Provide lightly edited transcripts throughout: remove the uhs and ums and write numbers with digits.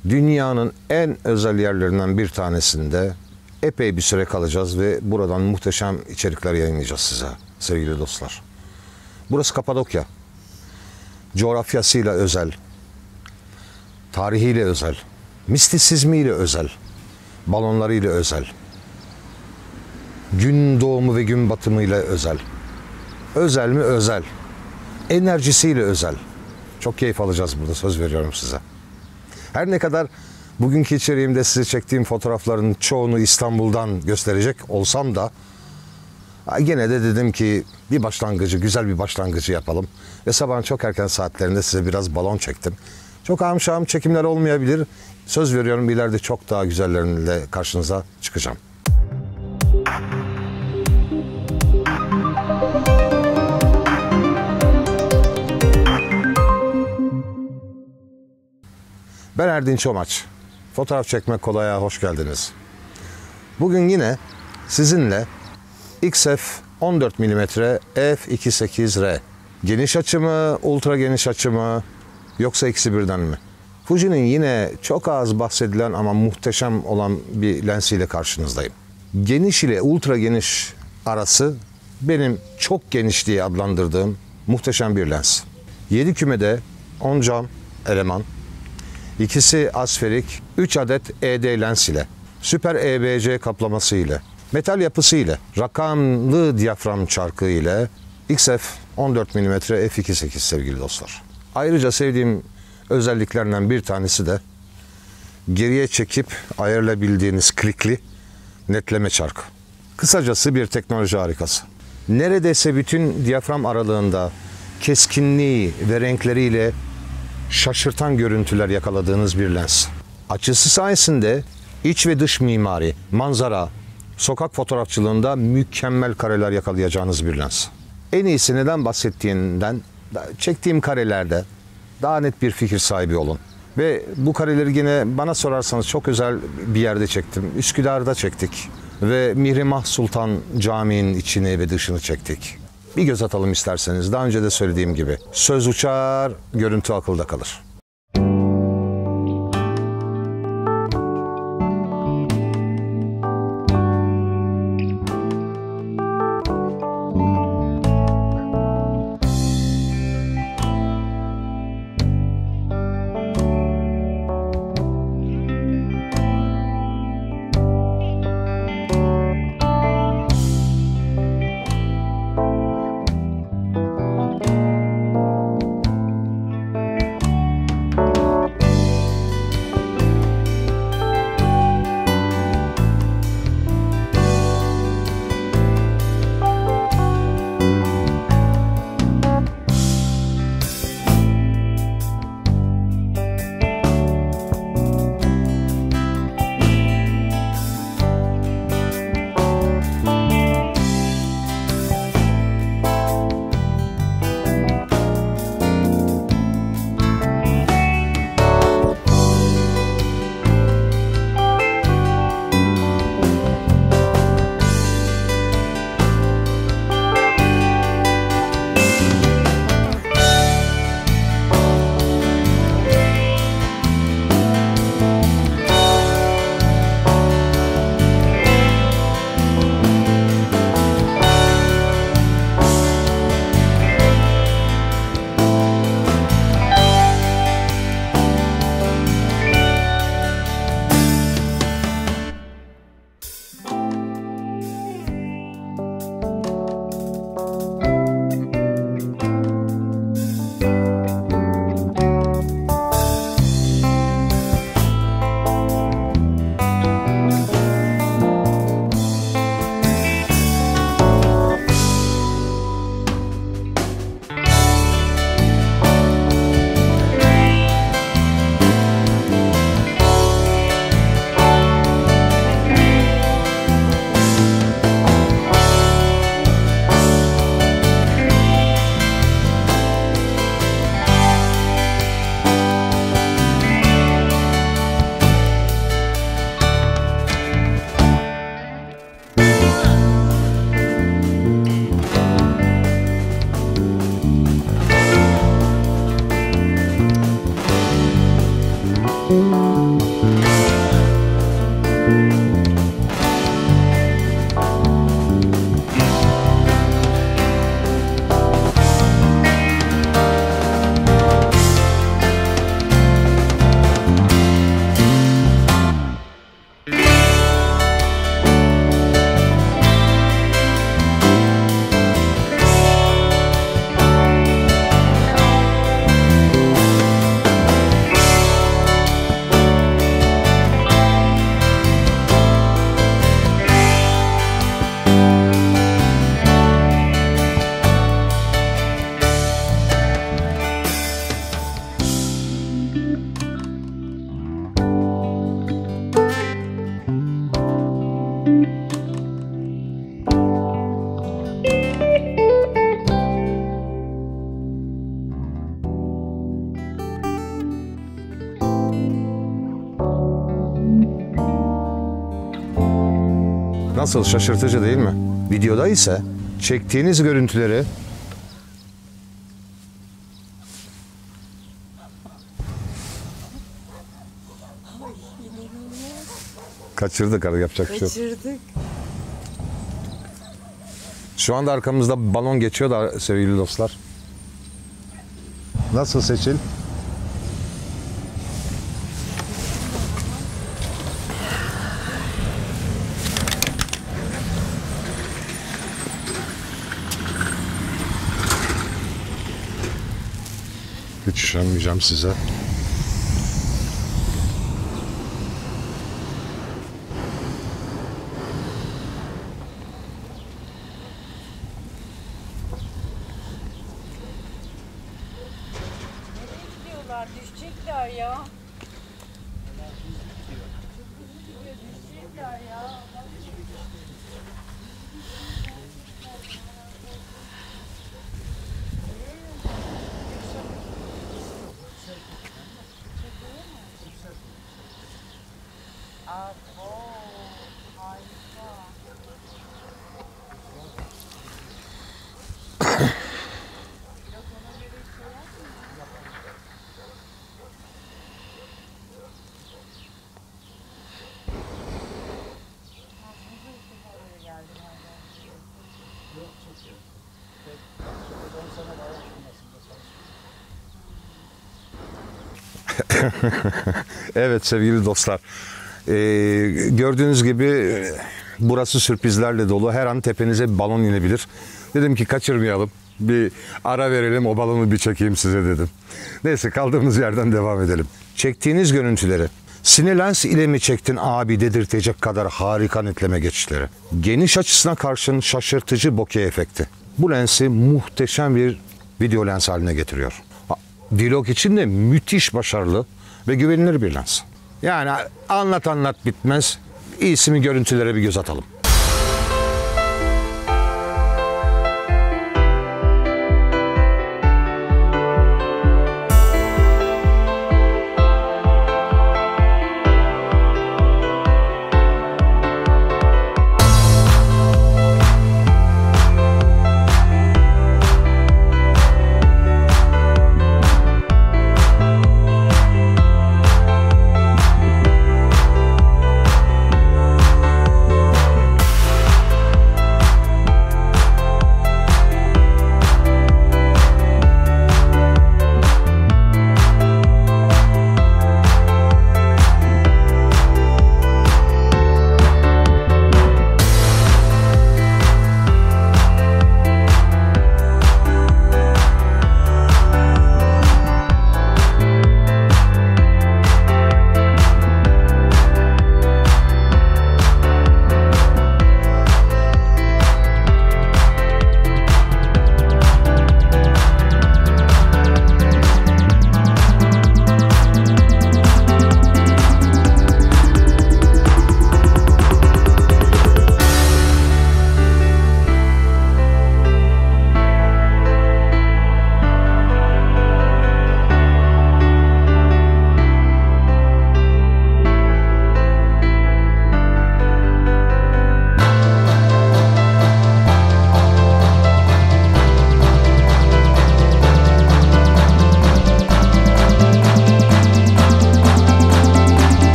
Dünyanın en özel yerlerinden bir tanesinde epey bir süre kalacağız ve buradan muhteşem içerikler yayınlayacağız size sevgili dostlar. Burası Kapadokya. Coğrafyasıyla özel, tarihiyle özel, mistisizmiyle özel, balonlarıyla özel, gün doğumu ve gün batımıyla özel. Özel mi? Özel. Enerjisiyle özel. Çok keyif alacağız burada, söz veriyorum size. Her ne kadar bugünkü içeriğimde size çektiğim fotoğrafların çoğunu İstanbul'dan gösterecek olsam da gene de dedim ki bir başlangıcı, güzel bir başlangıcı yapalım. Ve sabahın çok erken saatlerinde size biraz balon çektim. Çok amşam çekimler olmayabilir. Söz veriyorum ileride çok daha güzelleriyle karşınıza çıkacağım. Ben Erdinç Omaç. Fotoğraf çekmek kolaya hoş geldiniz. Bugün yine sizinle XF 14 mm f2.8R. Geniş açı mı, ultra geniş açı mı, yoksa ikisi birden mi? Fuji'nin yine çok az bahsedilen ama muhteşem olan bir lensiyle karşınızdayım. Geniş ile ultra geniş arası benim çok geniş diye adlandırdığım muhteşem bir lens. 7 kümede 10 cam eleman, İkisi asferik, 3 adet ED lens ile, süper EBC kaplaması ile, metal yapısı ile, rakamlı diyafram çarkı ile XF 14 mm f2.8 sevgili dostlar. Ayrıca sevdiğim özelliklerinden bir tanesi de geriye çekip ayarlayabildiğiniz klikli netleme çarkı. Kısacası bir teknoloji harikası. Neredeyse bütün diyafram aralığında keskinliği ve renkleriyle şaşırtan görüntüler yakaladığınız bir lens. Açısı sayesinde iç ve dış mimari, manzara, sokak fotoğrafçılığında mükemmel kareler yakalayacağınız bir lens. En iyisi neden bahsettiğinden çektiğim karelerde daha net bir fikir sahibi olun. Ve bu kareleri yine bana sorarsanız çok özel bir yerde çektim. Üsküdar'da çektik ve Mihrimah Sultan Camii'nin içini ve dışını çektik. Bir göz atalım isterseniz. Daha önce de söylediğim gibi söz uçar, görüntü akılda kalır. Müzik Nasıl, şaşırtıcı değil mi? Videoda ise çektiğiniz görüntüleri kaçırdık, yapacak bir şey yok. Kaçırdık. Şu anda arkamızda balon geçiyor da sevgili dostlar. Nasıl Seçil? Hiç üşenmeyeceğim size. Diyorlar düşecekler ya. Düşecekler ya. Abo, harika. Evet sevgili dostlar. Gördüğünüz gibi burası sürprizlerle dolu. Her an tepenize bir balon inebilir. Dedim ki kaçırmayalım. Bir ara verelim, o balonu bir çekeyim size dedim. Neyse, kaldığımız yerden devam edelim. Çektiğiniz görüntüleri Cinelens ile mi çektin abi dedirtecek kadar harika netleme geçişleri. Geniş açısına karşın şaşırtıcı bokeh efekti. Bu lensi muhteşem bir video lens haline getiriyor. Vlog için de müthiş başarılı ve güvenilir bir lens. Yani anlat bitmez. İyisi mi, görüntülere bir göz atalım.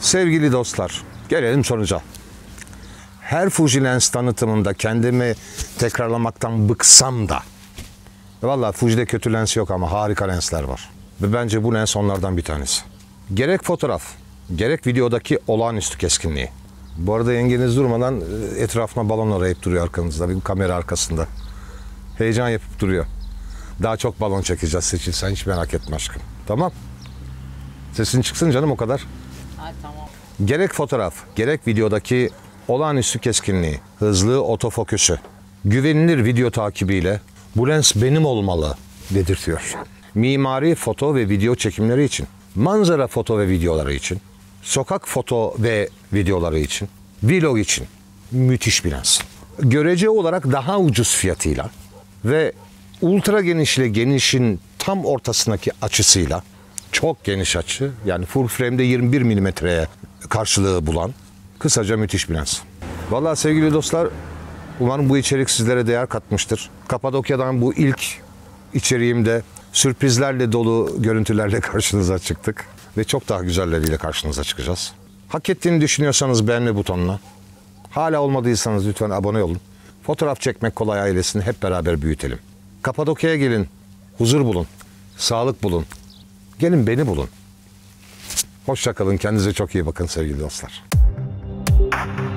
Sevgili dostlar, gelelim sonuca. Her Fuji lens tanıtımında kendimi tekrarlamaktan bıksam da vallahi Fuji'de kötü lens yok ama harika lensler var. Ve bence bu lens onlardan bir tanesi. Gerek fotoğraf, gerek videodaki olağanüstü keskinliği. Bu arada yengeniz durmadan etrafına balon arayıp duruyor arkanızda, bir kamera arkasında. Heyecan yapıp duruyor. Daha çok balon çekeceğiz Seçil, sen hiç merak etme aşkım. Tamam. Sesin çıksın canım, o kadar. Ha tamam. Gerek fotoğraf, gerek videodaki olağanüstü keskinliği, hızlı otofokusu, güvenilir video takibiyle bu lens benim olmalı dedirtiyor. Mimari foto ve video çekimleri için, manzara foto ve videoları için, sokak foto ve videoları için, vlog için müthiş bir lens. Görece olarak daha ucuz fiyatıyla ve ultra geniş ile genişin tam ortasındaki açısıyla, çok geniş açı, yani full frame'de 21 milimetreye karşılığı bulan kısaca müthiş bir lens. Vallahi sevgili dostlar, umarım bu içerik sizlere değer katmıştır. Kapadokya'dan bu ilk içeriğimde sürprizlerle dolu görüntülerle karşınıza çıktık. Ve çok daha güzelleriyle karşınıza çıkacağız. Hak ettiğini düşünüyorsanız beğenme butonuna. Hala olmadıysanız lütfen abone olun. Fotoğraf çekmek kolay ailesini hep beraber büyütelim. Kapadokya'ya gelin, huzur bulun, sağlık bulun. Gelin beni bulun. Hoşça kalın, kendinize çok iyi bakın sevgili dostlar.